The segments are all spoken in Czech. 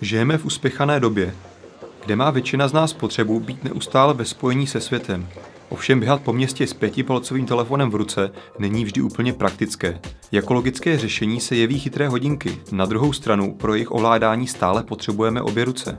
Žijeme v uspěchané době, kde má většina z nás potřebu být neustále ve spojení se světem. Ovšem běhat po městě s 5palcovým telefonem v ruce není vždy úplně praktické. Jako logické řešení se jeví chytré hodinky, na druhou stranu pro jejich ovládání stále potřebujeme obě ruce.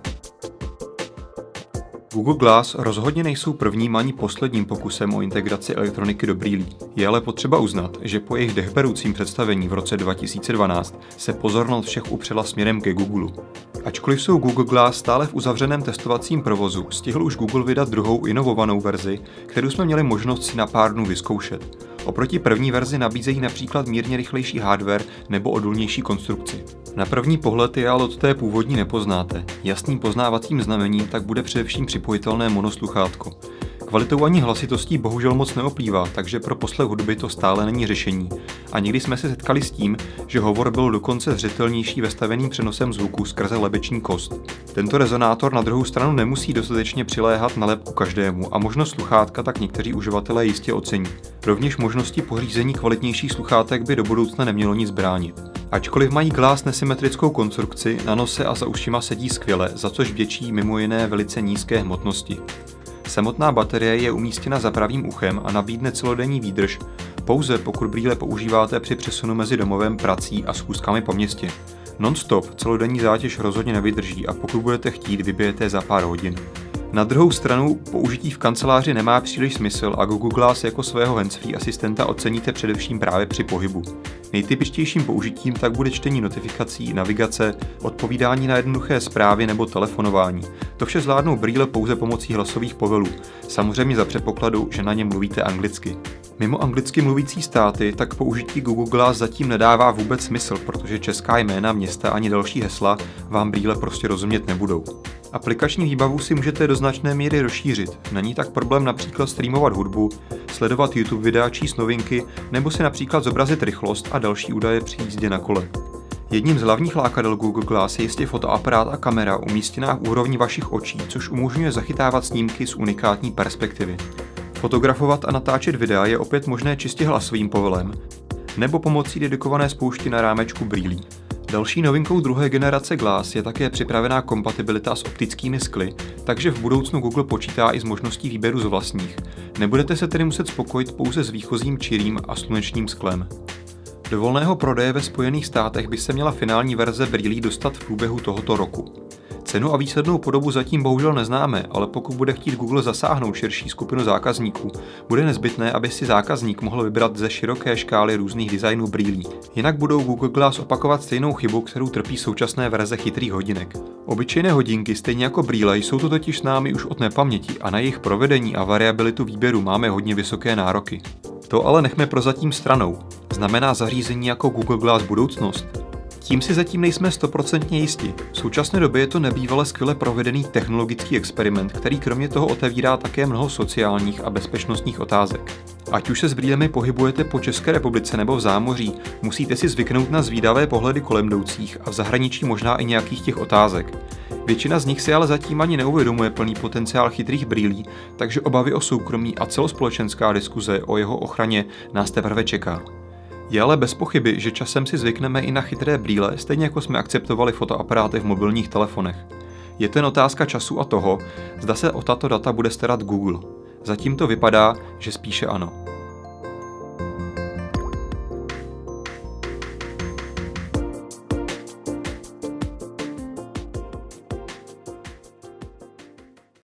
Google Glass rozhodně nejsou prvním ani posledním pokusem o integraci elektroniky do brýlí. Je ale potřeba uznat, že po jejich dechberoucím představení v roce 2012 se pozornost všech upřela směrem ke Google. Ačkoliv jsou Google Glass stále v uzavřeném testovacím provozu, stihl už Google vydat druhou inovovanou verzi, kterou jsme měli možnost si na pár dnů vyzkoušet. Oproti první verzi nabízejí například mírně rychlejší hardware nebo odolnější konstrukci. Na první pohled je ale od té původní nepoznáte. Jasným poznávacím znamením tak bude především připojitelné monosluchátko. Kvalitou ani hlasitostí bohužel moc neoplývá, takže pro poslech hudby to stále není řešení. A někdy jsme se setkali s tím, že hovor byl dokonce zřetelnější vestaveným přenosem zvuku skrze lebeční kost. Tento rezonátor na druhou stranu nemusí dostatečně přiléhat na lebku každému a možnost sluchátka tak někteří uživatelé jistě ocení. Rovněž možnosti pořízení kvalitnějších sluchátek by do budoucna nemělo nic bránit. Ačkoliv mají Glass nesymetrickou konstrukci, na nose a za ušima sedí skvěle, za což vděčí mimo jiné velice nízké hmotnosti. Samotná baterie je umístěna za pravým uchem a nabídne celodenní výdrž, pouze pokud brýle používáte při přesunu mezi domovem, prací a schůzkami po městě. Non-stop celodenní zátěž rozhodně nevydrží a pokud budete chtít, vybijete za pár hodin. Na druhou stranu použití v kanceláři nemá příliš smysl a Google Glass jako svého handsfree asistenta oceníte především právě při pohybu. Nejtypičtějším použitím tak bude čtení notifikací, navigace, odpovídání na jednoduché zprávy nebo telefonování. To vše zvládnou brýle pouze pomocí hlasových povelů, samozřejmě za předpokladu, že na ně mluvíte anglicky. Mimo anglicky mluvící státy tak použití Google Glass zatím nedává vůbec smysl, protože česká jména, města ani další hesla vám brýle prostě rozumět nebudou. Aplikační výbavu si můžete do značné míry rozšířit. Není tak problém například streamovat hudbu, sledovat YouTube videa, číst novinky nebo si například zobrazit rychlost a další údaje při jízdě na kole. Jedním z hlavních lákadel Google Glass je jistě fotoaparát a kamera umístěná v úrovni vašich očí, což umožňuje zachytávat snímky z unikátní perspektivy. Fotografovat a natáčet videa je opět možné čistě hlasovým povelem nebo pomocí dedikované spoušti na rámečku brýlí. Další novinkou druhé generace Glass je také připravená kompatibilita s optickými skly, takže v budoucnu Google počítá i s možností výběru z vlastních. Nebudete se tedy muset spokojit pouze s výchozím čirým a slunečním sklem. Do volného prodeje ve Spojených státech by se měla finální verze brýlí dostat v průběhu tohoto roku. Cenu a výslednou podobu zatím bohužel neznáme, ale pokud bude chtít Google zasáhnout širší skupinu zákazníků, bude nezbytné, aby si zákazník mohl vybrat ze široké škály různých designů brýlí. Jinak budou Google Glass opakovat stejnou chybu, kterou trpí současné verze chytrých hodinek. Obyčejné hodinky, stejně jako brýle, jsou to totiž s námi už od nepaměti a na jejich provedení a variabilitu výběru máme hodně vysoké nároky. To ale nechme prozatím stranou. Znamená zařízení jako Google Glass budoucnost? Tím si zatím nejsme 100% jisti. V současné době je to nebývale skvěle provedený technologický experiment, který kromě toho otevírá také mnoho sociálních a bezpečnostních otázek. Ať už se s brýlemi pohybujete po České republice nebo v zámoří, musíte si zvyknout na zvídavé pohledy kolem jdoucích a v zahraničí možná i nějakých těch otázek. Většina z nich si ale zatím ani neuvědomuje plný potenciál chytrých brýlí, takže obavy o soukromí a celospolečenská diskuze o jeho ochraně nás teprve čeká. Je ale bez pochyby, že časem si zvykneme i na chytré brýle, stejně jako jsme akceptovali fotoaparáty v mobilních telefonech. Je to jen otázka času a toho, zda se o tato data bude starat Google. Zatím to vypadá, že spíše ano.